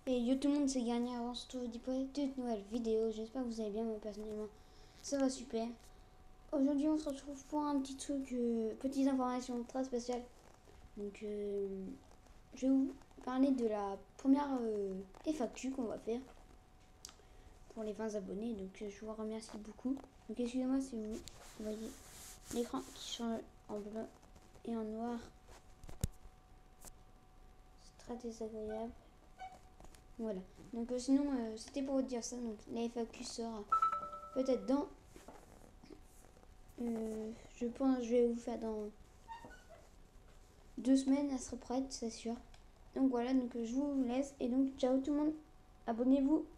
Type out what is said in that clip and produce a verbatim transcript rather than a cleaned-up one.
Et yo tout le monde, c'est gagné avant ce tour. Je vous dis pas toute nouvelle vidéo. J'espère que vous allez bien, moi personnellement. Ça va super. Aujourd'hui, on se retrouve pour un petit truc, euh, petites informations très spéciales. Donc, euh, je vais vous parler de la première euh, F A Q qu'on va faire pour les vingt abonnés. Donc, euh, je vous remercie beaucoup. Donc, excusez-moi si vous voyez l'écran qui change en bleu et en noir. C'est très désagréable. Voilà. Donc, euh, sinon, euh, c'était pour vous dire ça. Donc, la F A Q sera peut-être dans. Euh, je pense que je vais vous faire dans deux semaines, elle sera prête, c'est sûr. Donc voilà, donc je vous laisse et donc ciao tout le monde. Abonnez-vous